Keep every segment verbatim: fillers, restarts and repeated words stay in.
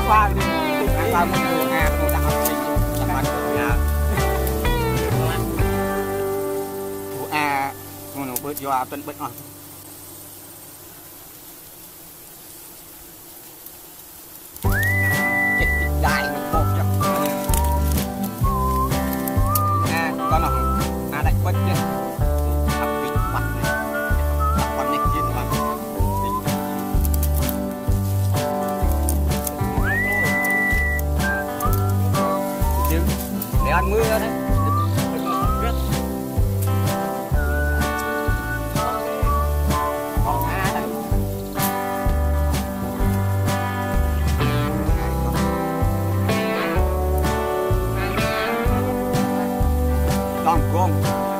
qua đi ăn vào một đồ à đồ đặc biệt đặc biệt nhà đồ à nó bớt do tuần bớt on đại một một chứ à con nào à đại bớt chứ đặc biệt mặt này còn này kia mà để ăn mưa đấy con con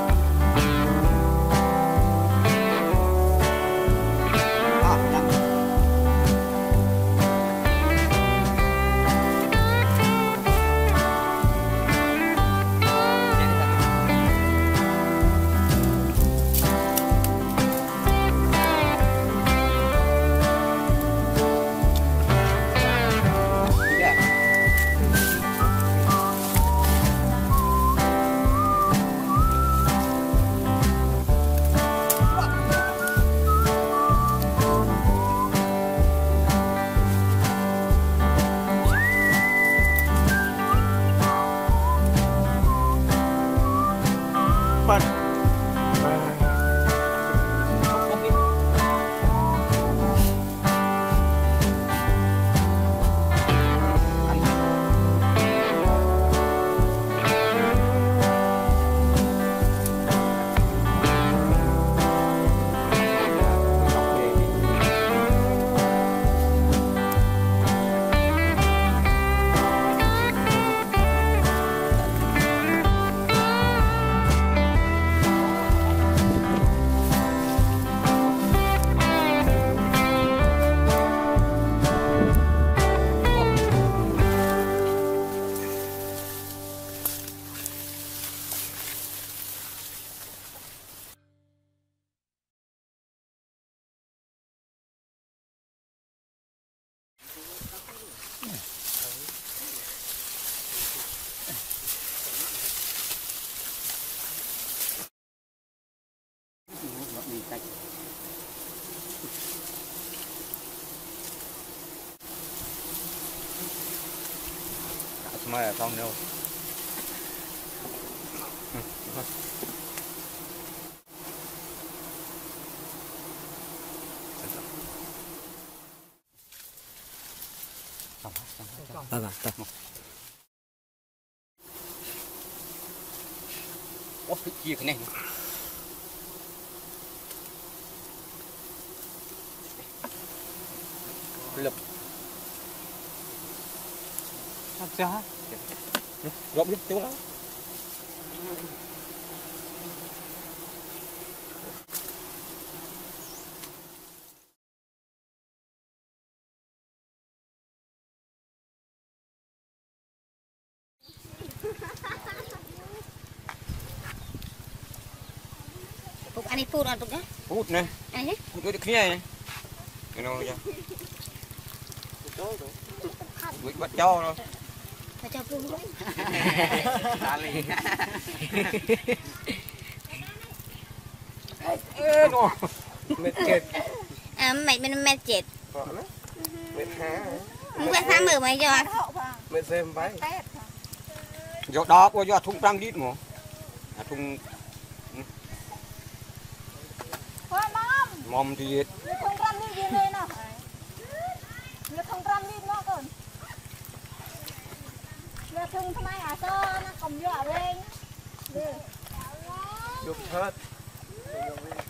mà không đâu vâng ạ ủa cái chia cái này lập sao rộng đi tiêu lắm Phục anh đi phút ăn phục nhá. Phút này. Anh nhé. Phút được kia này. Cái nào vậy? Phút bắt cho rồi. Phải cho phút đấy. Đá lì. Ê nó. Mệt chết. À mày bên mệt chết. Mệt hả? Không quen sáng mở mày cho. Mệt xem váy. Vô đó có vô thùng trăm lít mà. À thùng mom thì không trăm lít viên đây nào, nó không trăm lít nó còn, nó thùng tham ai à sao nó cầm vô ở bên, Chụp hết.